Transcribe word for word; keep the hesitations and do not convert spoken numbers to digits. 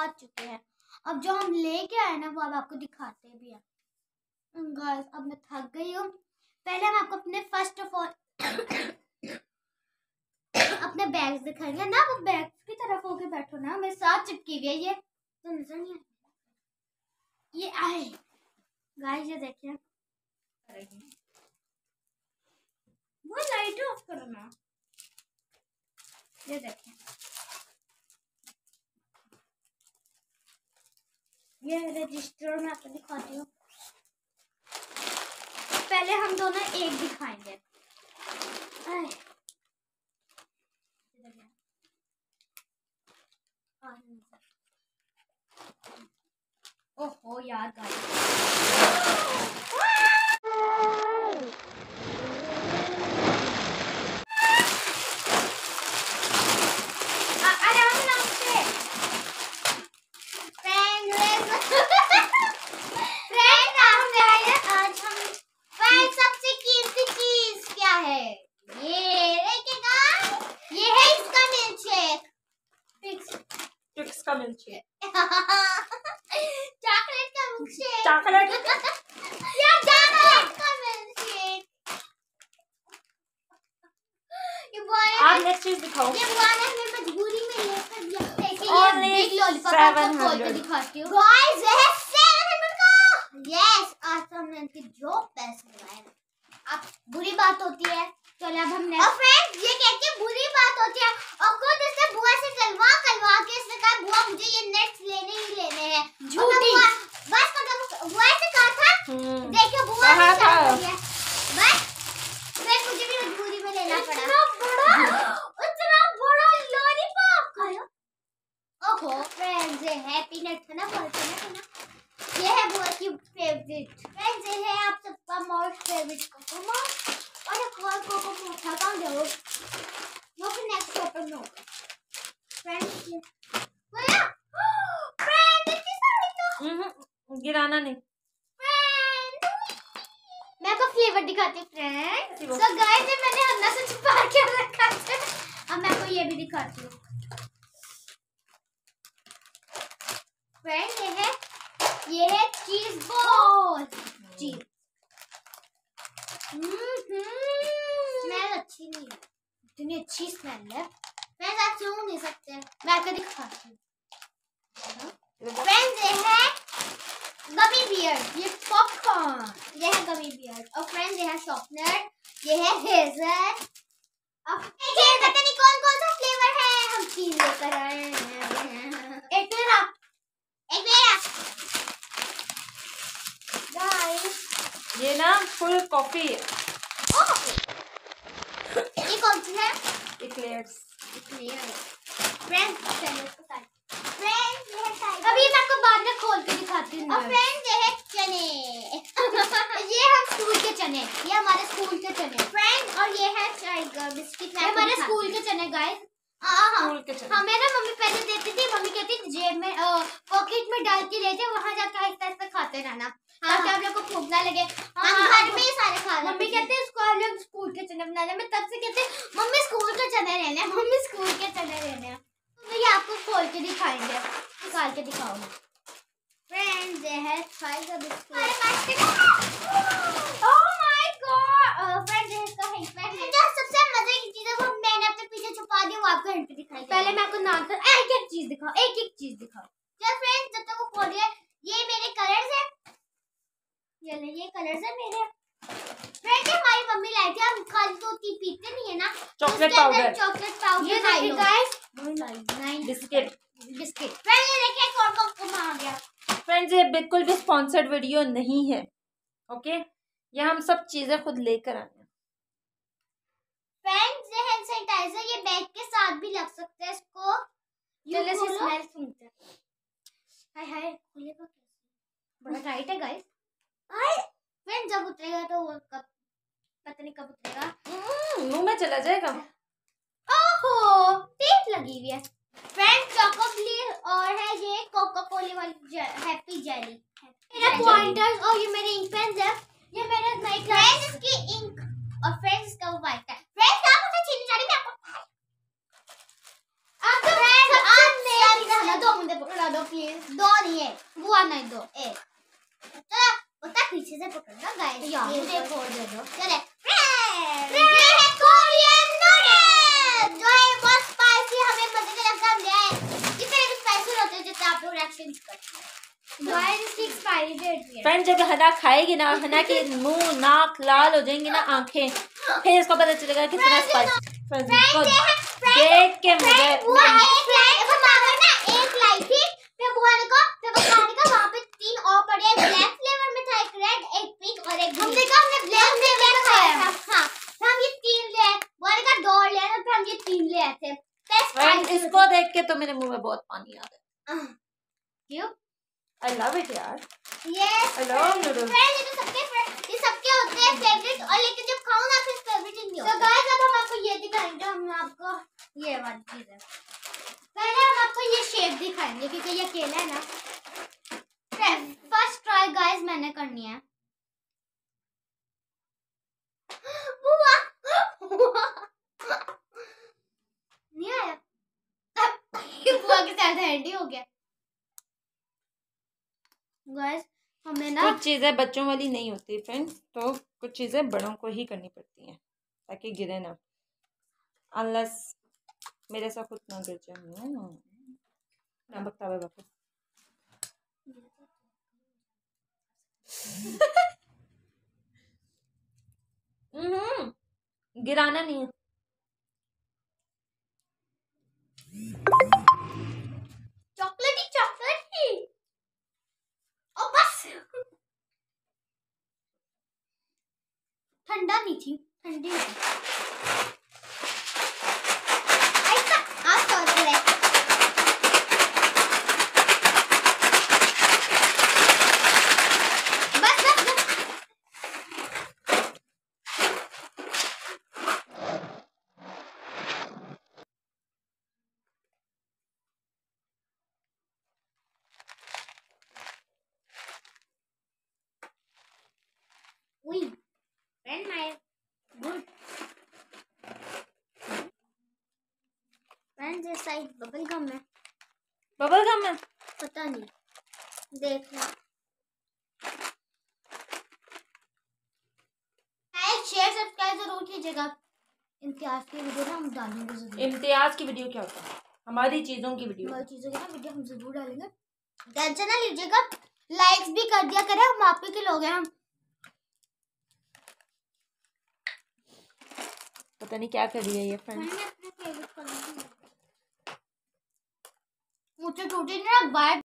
चुके हैं। अब जो हम लेके आए ना वो अब आपको दिखाते भी हैं। गाइस अब मैं थक गई हूँ। पहले हम आपको अपने फर्स्ट ऑफ ऑल अपने बैग्स दिखाएंगे ना। वो बैग्स की तरफ होके बैठो ना, मेरे साथ चिपकी हुई है ये तो नजर नहीं आ। ये आए गाइस, ये देखिए, वो लाइट ऑफ करो ना। ये देखिए, ये रजिस्टर में आपको दिखाती हूँ। पहले हम दोनों एक दिखाएंगे। ओहो यार गाइस, का मिल्कशेक, चॉकलेट का मिल्कशेक, चॉकलेट या चॉकलेट का मिल्कशेक। ये बॉय आप नेक्स्ट चीज दिखाओ। ये बॉय ने हमें मजबूरी में लेकर दिया। देखिए Only ये बिग लॉलीपॉप आपको खोल के दिखाती हूँ। गाइस ये है सेवन हंड्रेड का। यस, आज तो हमने इनकी जो पैसे लगाए। अब बुरी बात होती है, चलो अब हमने और फ्रेंड्स ये कह के बुरी बात होती है और खुद इसने बुआ से चलवा करवा के इसने कहा बुआ मुझे ये नेट्स लेने ही लेने हैं। झूठी बस मतलब बुआ से कहा था। देखियो बुआ ने क्या किया, बस फिर मुझे भी मजबूरी में लेना पड़ा। इतना बड़ा इतना बड़ा लॉलीपॉप खाया। ओहो फ्रेंड्स ये हैप्पी नट था ना, बोलते हैं ना, ये है बुआ की फेवरेट। फ्रेंड्स ये है आप सबका मोस्ट फेवरेट कोको। और एक और कोको पूछा था जरूर, वो फिर नेक्स्ट ओपन में होगा। फ्रेंड्स भैया फ्रेंड इतनी सारी तो गिराना नहीं। फ्रेंड मैं आपको फ्लेवर दिखाती हूँ फ्रेंड। सो गाइस ये मैंने अन्ना से छुपा के रखा है। अब मैं आपको ये भी दिखाती हूँ फ्रेंड। ये है ये है चीज बॉल। चीज स्मेल अच्छी नहीं है, इतनी अच्छी स्मेल है। फ्रेंड्स आप छू नहीं सकते, मैं आपको दिखाती हूँ। फ्रेंड्स ये है गमी बियर, ये पॉपकॉर्न, ये है गमी बियर। और फ्रेंड्स ये है शॉर्पनर, ये है हेजल। अब देखिए पता नहीं कौन कौन सा फ्लेवर है, हम चीज लेकर आए हैं। एक मेरा एक मेरा गाइस ये ना फुल कॉफी है। ये कौन सी है? इक्लेयर्स। फ्रेंड्स चलो इसको साइड। फ्रेंड्स ये है साइड। अभी मैं आपको बाद में खोल के दिखाती हूँ। और फ्रेंड्स ये है चने। ये हम स्कूल के चने, ये हमारे स्कूल के चने। फ्रेंड्स और ये है टाइगर बिस्किट, ये हमारे स्कूल के चने गाइस। स्कूल के चने हमें ना मम्मी पहले देती थी, मम्मी कहती थी जेब में पॉकेट में डाल के ले जाए, वहाँ जाकर आहिस्ता आहिस्ता खाते रहना ताकि आप लोग को भूख ना लगे। हम घर में ही सारे खा लेते। मम्मी कहते हैं इसको हम लोग स्कूल के चने बना ले। मैं तब से कहते मम्मी स्कूल के चने लेने, मम्मी स्कूल के चने लेने। तो ये आपको खोल के दिखाएंगे, निकाल के दिखाओ। फ्रेंड्स ये है tiger biscuit. Oh my god friends ये इसका हिंट है। जो सबसे मजे की चीज है वो मैंने अपने पीछे छुपा दी, वो आपको हिंट दिखाई। पहले मैं आपको नाम कर एक एक चीज दिखाओ, एक एक चीज दिखाओ। चल फ्रेंड्स जब तक वो खोल रही है, ये मेरे कलर्स है, ये ले ये कलर्स है मेरे। फ्रेंड्स हमारी मम्मी लाई थी, हम खाली तो पीते नहीं है ना, चॉकलेट पाउडर। चॉकलेट पाउडर ये देखिए guys, nine biscuit biscuit. Friends ये देखिए कौन कौन कौन आ गया। फ्रेंड्स ये बिल्कुल भी स्पॉन्सर्ड वीडियो नहीं है, ओके। ये हम सब चीजें खुद लेकर आए हैं। फ्रेंड्स ये हैंड सैनिटाइजर, ये बैग के साथ भी लग सकते हैं इसको। चलिए इसकी स्मेल सुनते हैं। हाय हाय खुलेगा कैसे, बड़ा टाइट है गाइस। हाय फ्रेंड्स जब उतरेगा तो वो कब, पता नहीं कब उतरेगा, मुंह में चला जाएगा। ओहो टेप लगी हुई है। फ्रेंड्स चॉकोब्ली और है ये कोका कोला वाली हैप्पी जेली। मेरा पॉइंटर्स और ये मेरे इंक पेन्स है, ये मेरे नई फ्रेंड्स इसकी इंक और फ्रेंड्स इसका वो वाइट है। फ्रेंड्स आप मुझे छीनने जा रही हैं, आप तो फ्रेंड्स आप मेरी दो मुझे पकड़ा दो प्लीज। नहीं दो एक। चलो उतना पीछे से पकड़ना गाइस। यार मुझे एक और दे दो। चले ये है कोरियन नूडल्स जो है बहुत स्पाइसी, हमें मजे का लगता है। ये इतने स्पाइसी होते हैं जिससे आप लोग रिएक्शन करते हैं। गाइस इसकी एक्सपायरी डेट है। फ्रेंड जब हना खाएगी ना, हना के मुंह नाक लाल हो जाएंगी ना, आंखें, फिर इसको पता चलेगा कितना स्पाइसी। फ्रेंड देख के मुझे एक लाई थी, फिर बुआ ने को फिर वो खाने का वहां पे तीन और पड़े, एक ब्लैक फ्लेवर में था, एक रेड, एक पिंक और एक हमने कहा हमने ब्लैक फ्लेवर खाया था। हां फिर हम ये तीन ले, बुआ ने कहा दो ले, फिर हम ये तीन ले आए थे। फ्रेंड इसको देख के तो मेरे मुंह में बहुत पानी आ रहा है। क्यों? I love it यार। Yes, I love noodles। Friend ये तो सबके ये सबके होते हैं फेवरेट, और लेकिन जब खाओ ना फिर फेवरेट नहीं होता। तो गाइस अब हम आपको ये दिखाएंगे, हम आपको ये वाली चीज है। पहले हम आपको ये शेप दिखाएंगे क्योंकि ये केला है ना। फर्स्ट ट्राई गाइस मैंने करनी है। बुआ नहीं आया। बुआ के साथ हैंडी हो गया गाइस। हमें ना कुछ चीजें बच्चों वाली नहीं होती फ्रेंड्स, तो कुछ चीजें बड़ों को ही करनी पड़ती हैं ताकि गिरे ना, अनलेस मेरे साथ खुद ना गिर जाए ना बकता है बापू। हम्म गिराना नहीं है। चॉकलेटी चॉकलेटी ओ बस ठंडा नहीं थी, ठंडी थी। ऐसा आज तो ले बस बस बस। उई फ्रेंड माय गुड फ्रेंड जैसा ही बबल गम है। बबल गम है पता नहीं, देख लो। लाइक शेयर सब्सक्राइब जरूर कीजिएगा। इम्तियाज की वीडियो ना हम डालेंगे जरूर। इम्तियाज की वीडियो क्या होता है? हमारी चीजों की वीडियो। हमारी चीजों की ना वीडियो हम जरूर डालेंगे, टेंशन ना लीजिएगा। लाइक्स भी कर दिया करें, हम आप ही के लोग हैं। हम पता नहीं क्या कर रही है ये फ्रेंड। मुझे टूटे ना बाय